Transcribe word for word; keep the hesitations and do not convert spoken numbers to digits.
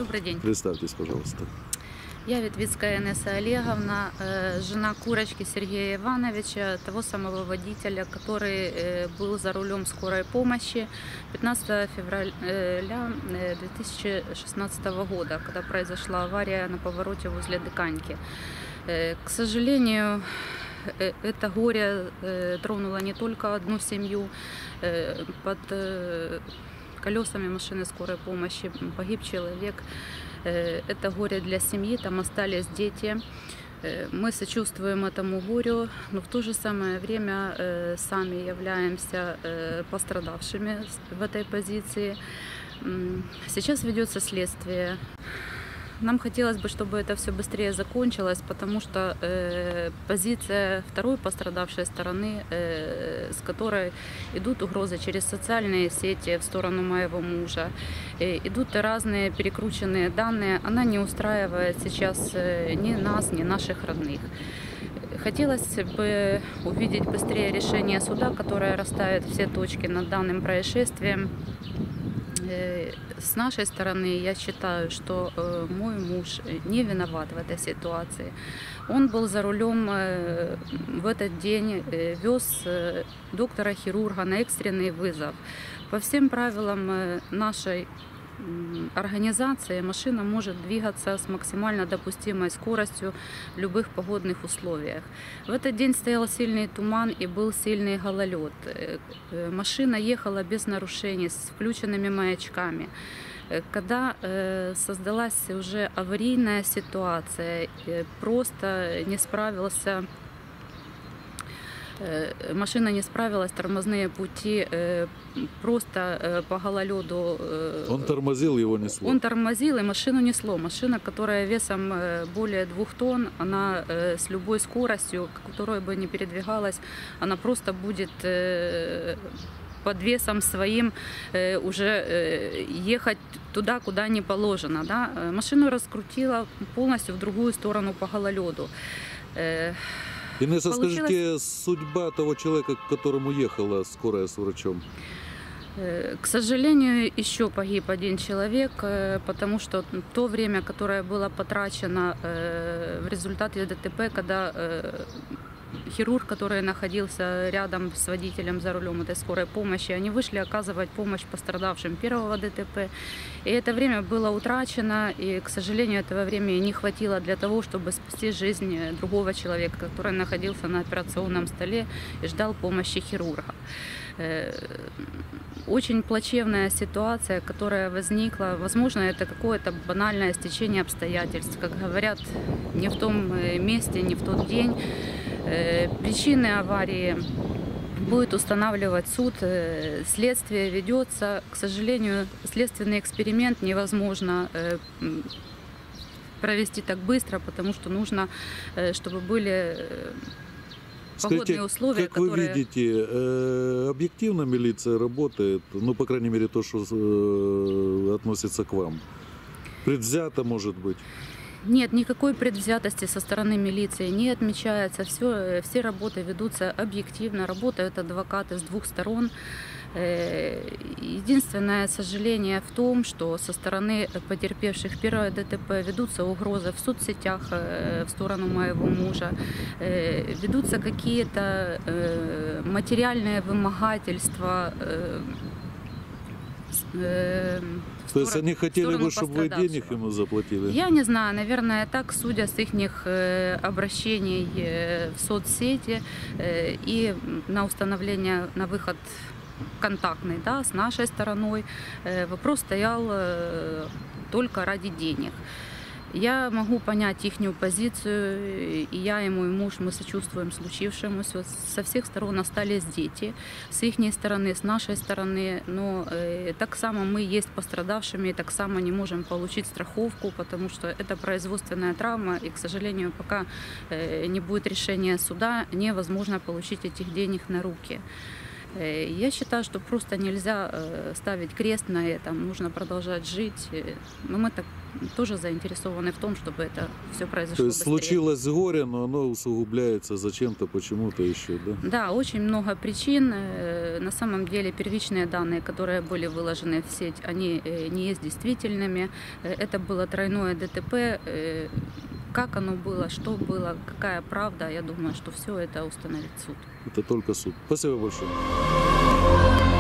Добрый день. Представьтесь, пожалуйста. Я Ветвицкая Инесса Олеговна, жена Курочки Сергея Ивановича, того самого водителя, который был за рулем скорой помощи пятнадцатого февраля две тысячи шестнадцатого года, когда произошла авария на повороте возле Диканьки. К сожалению, это горе тронуло не только одну семью. Под колесами машины скорой помощи погиб человек. Это горе для семьи, там остались дети. Мы сочувствуем этому горю, но в то же самое время сами являемся пострадавшими в этой позиции. Сейчас ведется следствие. Нам хотелось бы, чтобы это все быстрее закончилось, потому что э, позиция второй пострадавшей стороны, э, с которой идут угрозы через социальные сети в сторону моего мужа, э, идут разные перекрученные данные, она не устраивает сейчас э, ни нас, ни наших родных. Хотелось бы увидеть быстрее решение суда, которое расставит все точки над данным происшествием. С нашей стороны, я считаю, что мой муж не виноват в этой ситуации. Он был за рулем в этот день, вез доктора-хирурга на экстренный вызов. По всем правилам нашей организации машина может двигаться с максимально допустимой скоростью в любых погодных условиях. В этот день стоял сильный туман и был сильный гололед. Машина ехала без нарушений, с включенными маячками. Когда э, создалась уже аварийная ситуация, э, просто не справился Машина не справилась, тормозные пути просто по гололеду. Он тормозил, его несло? Он тормозил, и машину несло. Машина, которая весом более двух тонн, она с любой скоростью, которой бы ни передвигалась, она просто будет под весом своим уже ехать туда, куда не положено. Да? Машину раскрутила полностью в другую сторону по гололеду. Инесса, скажите, судьба того человека, к которому ехала скорая с врачом? К сожалению, еще погиб один человек, потому что то время, которое было потрачено в результате ДТП, когда хирург, который находился рядом с водителем за рулем этой скорой помощи, они вышли оказывать помощь пострадавшим первого ДТП. И это время было утрачено, и, к сожалению, этого времени не хватило для того, чтобы спасти жизнь другого человека, который находился на операционном столе и ждал помощи хирурга. Очень плачевная ситуация, которая возникла. Возможно, это какое-то банальное стечение обстоятельств. Как говорят, не в том месте, не в тот день. Причины аварии будет устанавливать суд, следствие ведется. К сожалению, следственный эксперимент невозможно провести так быстро, потому что нужно, чтобы были погодные условия. Как которые... вы видите, объективно милиция работает, ну, по крайней мере, то, что относится к вам? Предвзято, может быть? Нет, никакой предвзятости со стороны милиции не отмечается. Все, все работы ведутся объективно, работают адвокаты с двух сторон. Единственное сожаление в том, что со стороны потерпевших первое ДТП ведутся угрозы в соцсетях в сторону моего мужа, ведутся какие-то материальные вымогательства. То есть они хотели бы, чтобы вы денег ему заплатили? Я не знаю, наверное, так, судя с их обращений в соцсети и на установление, на выход контактный, да, с нашей стороной, вопрос стоял только ради денег. Я могу понять их позицию, и я, и мой муж, мы сочувствуем случившемуся. Со всех сторон остались дети, с их стороны, с нашей стороны, но э, так само мы есть пострадавшими, так само не можем получить страховку, потому что это производственная травма, и, к сожалению, пока э, не будет решения суда, невозможно получить этих денег на руки. Э, Я считаю, что просто нельзя э, ставить крест на этом, нужно продолжать жить. Э, Но мы так тоже заинтересованы в том, чтобы это все произошло То есть быстрее. случилось горе, но оно усугубляется зачем-то, почему-то еще, да? Да, очень много причин. Э, На самом деле первичные данные, которые были выложены в сеть, они э, не есть действительными. Э, Это было тройное ДТП. Э, Как оно было, что было, какая правда, я думаю, что все это установит суд. Это только суд. Спасибо большое.